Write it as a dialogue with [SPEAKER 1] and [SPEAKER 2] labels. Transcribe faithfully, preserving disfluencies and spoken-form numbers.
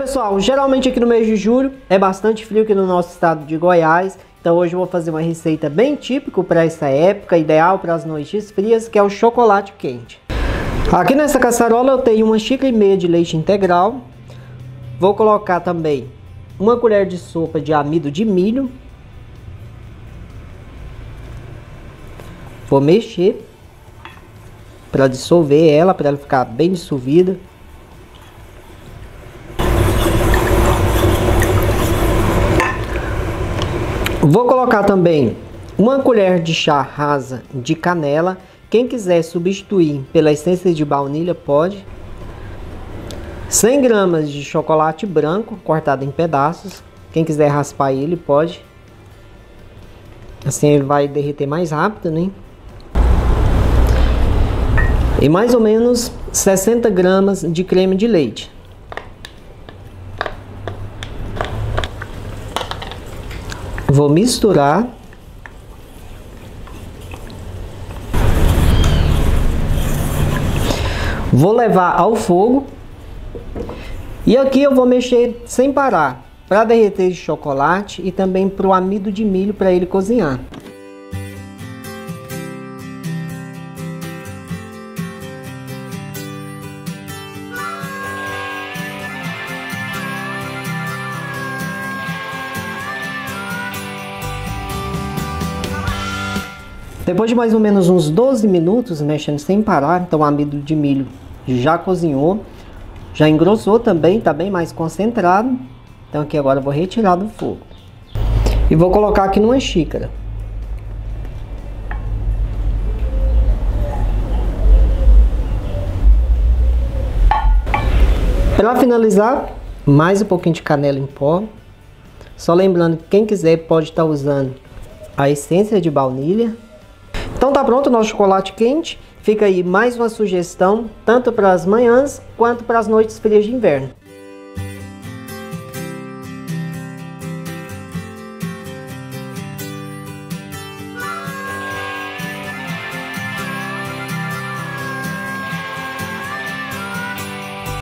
[SPEAKER 1] Pessoal, geralmente aqui no mês de julho é bastante frio aqui no nosso estado de Goiás. Então hoje eu vou fazer uma receita bem típica para essa época, ideal para as noites frias, que é o chocolate quente. Aqui nessa caçarola eu tenho uma xícara e meia de leite integral. Vou colocar também uma colher de sopa de amido de milho. Vou mexer para dissolver ela, para ela ficar bem dissolvida. Vou colocar também uma colher de chá rasa de canela. Quem quiser substituir pela essência de baunilha pode. cem gramas de chocolate branco cortado em pedaços. Quem quiser raspar ele pode. Assim ele vai derreter mais rápido, né? E mais ou menos sessenta gramas de creme de leite. Vou misturar. Vou levar ao fogo. E aqui eu vou mexer sem parar, para derreter de chocolate e também para o amido de milho para ele cozinhar. Depois de mais ou menos uns doze minutos mexendo sem parar, então o amido de milho já cozinhou, já engrossou também, tá bem mais concentrado. Então aqui agora eu vou retirar do fogo e vou colocar aqui numa xícara. Para finalizar, mais um pouquinho de canela em pó. Só lembrando que quem quiser pode estar usando a essência de baunilha. Então tá pronto o nosso chocolate quente. Fica aí mais uma sugestão, tanto para as manhãs quanto para as noites frias de inverno.